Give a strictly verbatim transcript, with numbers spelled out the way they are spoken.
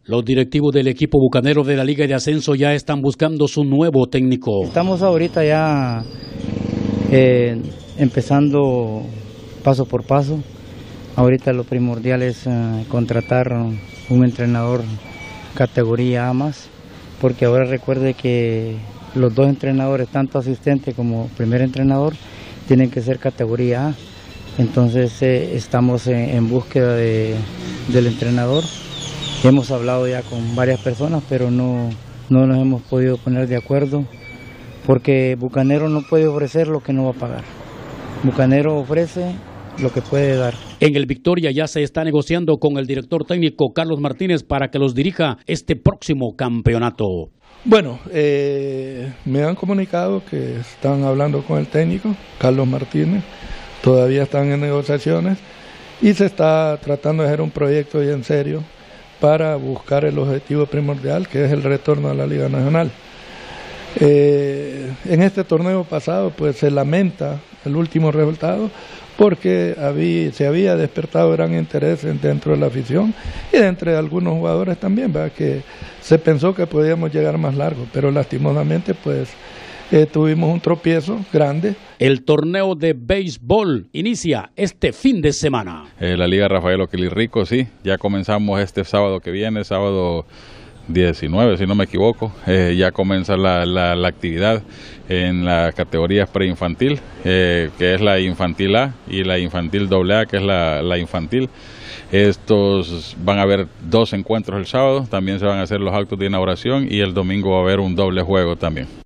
Los directivos del equipo bucanero de la Liga de Ascenso ya están buscando su nuevo técnico. Estamos ahorita ya eh, empezando paso por paso. Ahorita lo primordial es eh, contratar un entrenador categoría A más, porque ahora recuerde que los dos entrenadores, tanto asistente como primer entrenador, tienen que ser categoría A. Entonces eh, estamos en, en búsqueda de, del entrenador. Hemos hablado ya con varias personas, pero no, no nos hemos podido poner de acuerdo, porque Bucanero no puede ofrecer lo que no va a pagar. Bucanero ofrece lo que puede dar. En el Victoria ya se está negociando con el director técnico Carlos Martínez para que los dirija este próximo campeonato. Bueno, eh, me han comunicado que están hablando con el técnico Carlos Martínez, todavía están en negociaciones y se está tratando de hacer un proyecto ya en serio para buscar el objetivo primordial, que es el retorno a la Liga Nacional. Eh, en este torneo pasado pues se lamenta el último resultado porque había, se había despertado gran interés dentro de la afición y de entre algunos jugadores también, ¿verdad? Que se pensó que podíamos llegar más largo, pero lastimosamente pues eh, tuvimos un tropiezo grande. El torneo de béisbol inicia este fin de semana. Eh, la Liga Rafael Oquilirrico, sí, ya comenzamos este sábado que viene, sábado diecinueve, si no me equivoco, eh, ya comienza la, la, la actividad en las categorías preinfantil, eh, que es la infantil A, y la infantil doble A, que es la, la infantil. Estos van a haber dos encuentros el sábado, también se van a hacer los actos de inauguración y el domingo va a haber un doble juego también.